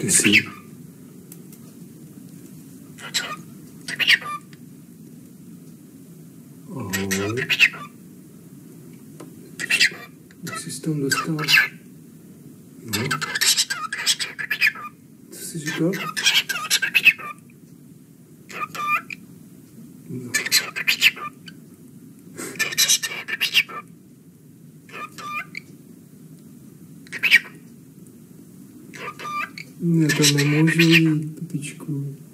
Kde jsi? Ahoj. Jak jsi tam dostal? No. Co jsi říkal? No. Ne, to nemůžu jít, Pepičku.